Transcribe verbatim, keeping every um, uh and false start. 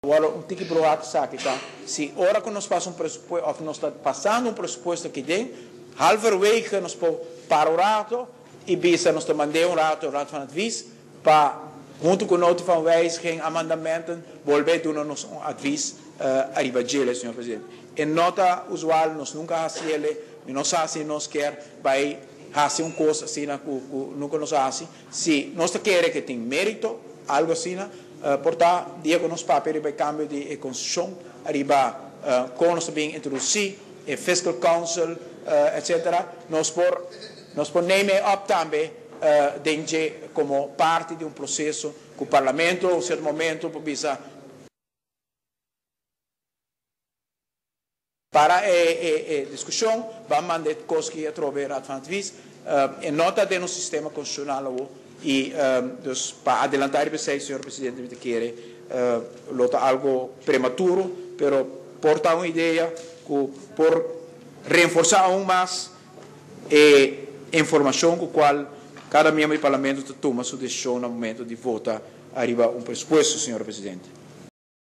Agora, um tique pro ato sabe, tá? Se ora que nós passamos um pressuposto, ou nós está passando um pressuposto aqui dentro, halverwege nós podemos parar o rato e bisa nós mandamos um rato, o rato van het advies, para, junto com o noto van wijziging, amendamenten, volver a nos um advies uh, arriba gele, senhor presidente. Em nota usual, nós nunca fazemos, nós fazemos, nós quer, vai fazer uma coisa assim, nunca nós fazemos. Se nós queremos que tenha mérito, algo assim, Uh, portanto, dia que nós papéis para cambio de constituição, arriba uh, com nós bem introduzir, e fiscal council, uh, etcétera. Nós por nós por nemen op também uh, dentro como parte de um processo que o parlamento, em certo momento, precisa para a, a, a discussão, vamos mandar coisas que trover advantagens, uh, em nota de nosso sistema constitucional. E um, dus, para adelantar para você, senhor presidente, me quer uh, lota algo prematuro, pero porta uma ideia que por reforçar aún mais a informação com a qual cada membro do parlamento toma sua decisão no momento de votar arriba um pressuposto, senhor presidente.